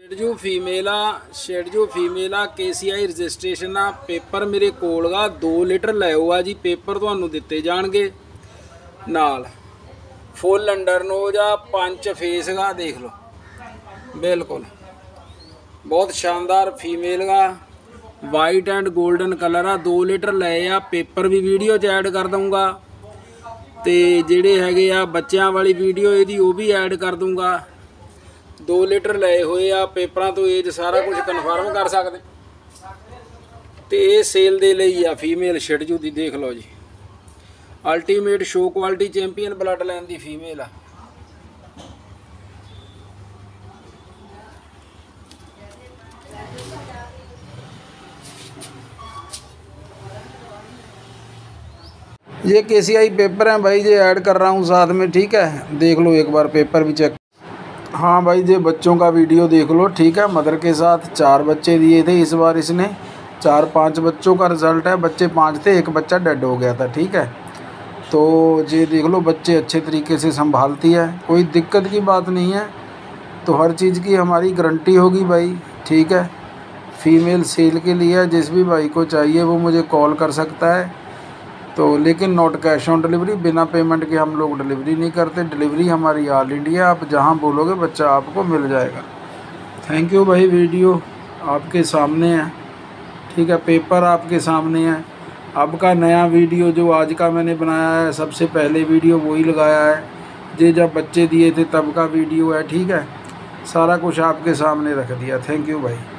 शेडजू female आ KCI registration आ। Paper मेरे कोल गा 2 लीटर लिओ आ जी। पेपर तुहानू दिते जाणगे नाल। फुल अंडर नोज आ, पंच फेस गा, देख लो बिल्कुल बहुत शानदार फीमेल गा। वाइट एंड गोल्डन कलर आ। 2 लीटर ले आ। पेपर भी वीडियो च ऐड कर दूँगा तो जेडे हैगे आ बच्चों वाली वीडियो यदि वो भी ऐड कर दूँगा। 2 लीटर ले हुए आ। पेपरों तो एज सारा कुछ कन्फर्म कर सकते। तो ये सेल दे लई आ फीमेल शेडजू की। देख लो जी, ultimate show quality champion blood line की फीमेल आ। ये KCI पेपर हैं भाई, ये ऐड कर रहा हूँ साथ में, ठीक है। देख लो एक बार पेपर भी चेक। हाँ भाई, ये बच्चों का वीडियो देख लो, ठीक है। मदर के साथ 4 बच्चे दिए थे इस बार इसने। 4-5 बच्चों का रिज़ल्ट है। बच्चे 5 थे, एक बच्चा डेड हो गया था, ठीक है। तो ये देख लो बच्चे अच्छे तरीके से संभालती है, कोई दिक्कत की बात नहीं है। तो हर चीज़ की हमारी गारंटी होगी भाई, ठीक है। फीमेल सेल के लिए जिस भी भाई को चाहिए वो मुझे कॉल कर सकता है। तो लेकिन नॉट कैश ऑन डिलीवरी, बिना पेमेंट के हम लोग डिलीवरी नहीं करते। डिलीवरी हमारी ऑल इंडिया, आप जहां बोलोगे बच्चा आपको मिल जाएगा। थैंक यू भाई। वीडियो आपके सामने है, ठीक है। पेपर आपके सामने है। अब का नया वीडियो जो आज का मैंने बनाया है, सबसे पहले वीडियो वही लगाया है। ये जब बच्चे दिए थे तब का वीडियो है, ठीक है। सारा कुछ आपके सामने रख दिया। थैंक यू भाई।